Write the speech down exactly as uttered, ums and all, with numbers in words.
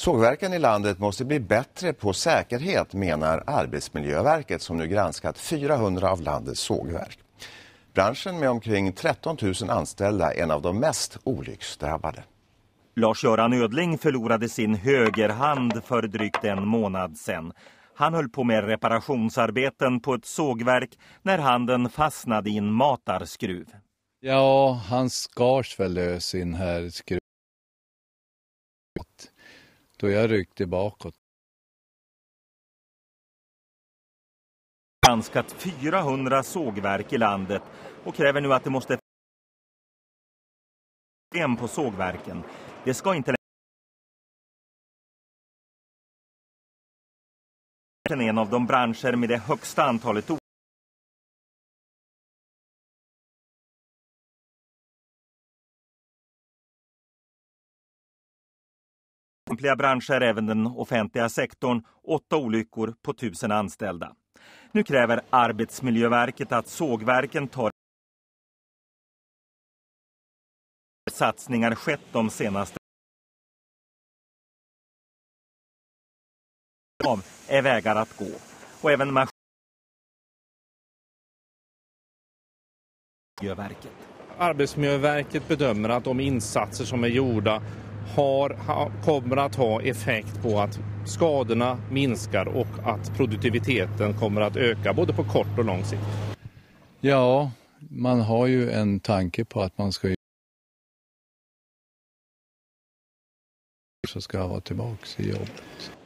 Sågverken i landet måste bli bättre på säkerhet, menar Arbetsmiljöverket som nu granskat fyrahundra av landets sågverk. Branschen med omkring tretton tusen anställda är en av de mest olycksdrabbade. Lars-Göran Ödling förlorade sin högerhand för drygt en månad sedan. Han höll på med reparationsarbeten på ett sågverk när handen fastnade i en matarskruv. Ja, han skars väl lös in här skruv. Då jag ryckte bakåt. Granskat fyrahundra sågverk i landet och kräver nu att det måste en på sågverken. Det ska inte en av de branscher med det högsta antalet o- Samtliga branscher, även den offentliga sektorn, åtta olyckor på tusen anställda. Nu kräver Arbetsmiljöverket att sågverken tar satsningar skett de senaste av är vägar att gå. Och även maskin- Arbetsmiljöverket. Arbetsmiljöverket bedömer att de insatser som är gjorda har, ha, kommer att ha effekt på att skadorna minskar och att produktiviteten kommer att öka både på kort och lång sikt. Ja, man har ju en tanke på att man ska så ska vara tillbaka i jobbet.